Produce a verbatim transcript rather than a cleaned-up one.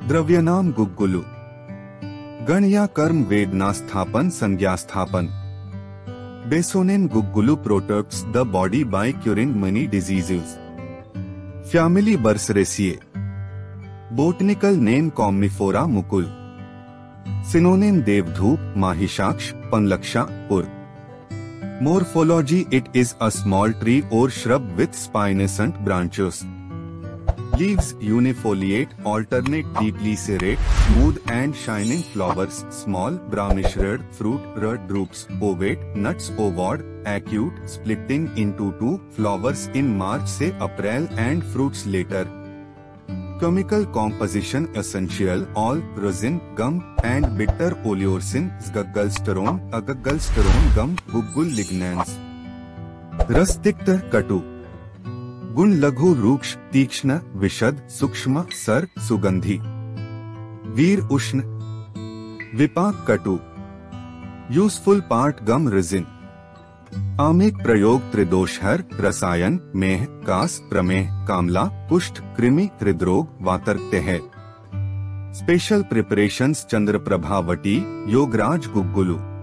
द्रव्यनाम गुग्गुलु। गण या कर्म वेदना स्थापन संज्ञा स्थापन। बेसोनिन guggulu protects the body by curing many diseases. Family Burseraceae. Botanical name Comnifera Mukul. Synonym देवधूप, माहिषाक्ष, पनलक्षा, पुर। Morphology it is a small tree or shrub with spinescent branches. Leaves unifoliate, alternate, deeply serrate, smooth and shining. Flowers small, brownish red. Fruit red drupes, ovate. Nuts ovate, acute, splitting into two. Flowers in March से April and fruits later. Chemical composition essential all, resin, gum and bitter oleosin, guggulsterone, aguggulsterone gum, guggul lignans. रस तिक्त कटु। गुण लघु रूक्ष, तीक्ष्ण, विशद, सूक्ष्म, sir, सुगंधी। वीर उष्ण। विपाक कटु। Useful part gum resin. आमिक प्रयोग त्रिदोषहर, रसायन, मेह, कास, प्रमेह, कामला, कुष्ठ, कृमि, हृदरोग, वातर्क्य है। स्पेशल प्रिपरेशंस चंद्रप्रभावटी, योगराज गुग्गुलु।